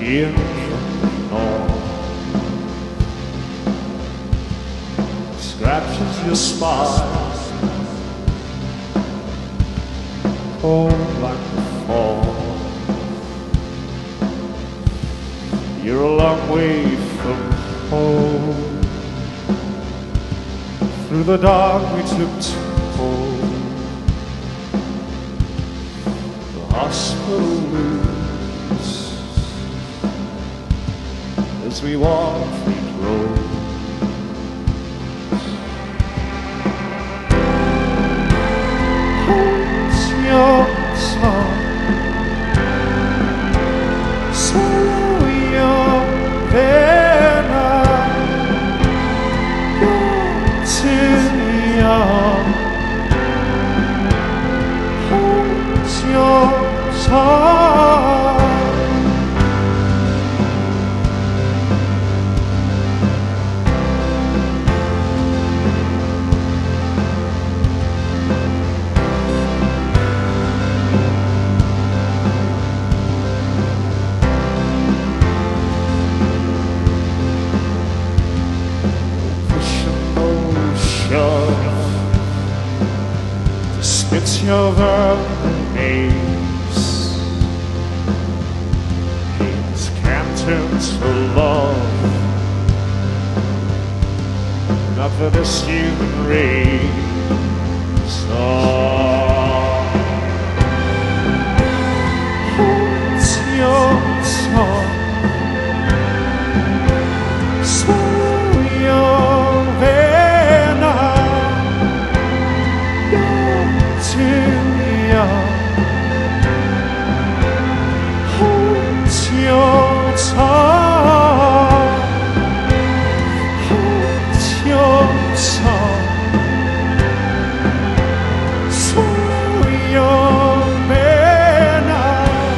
in the north. Scratches your spine, cold like the fall. You're a long way from home. Through the dark we took to hold the hospital blues. As we walk Fleet Road, hold your tongue, swallow your venom. You're too young. Hold your tongue. To spit your verbs, hate can't turn to love, not for this human race. Oh. Hold your tongue, swallow your venom. You're too young. Hold your tongue. Hold your tongue. Swallow your venom.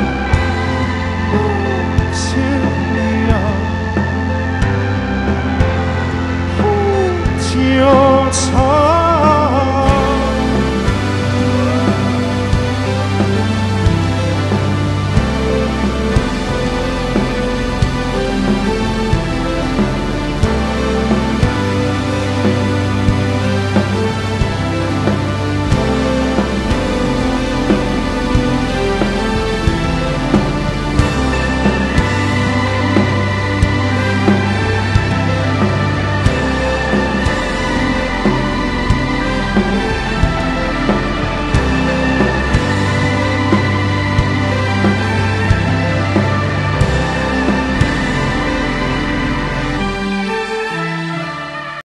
You're too young. Hold your tongue.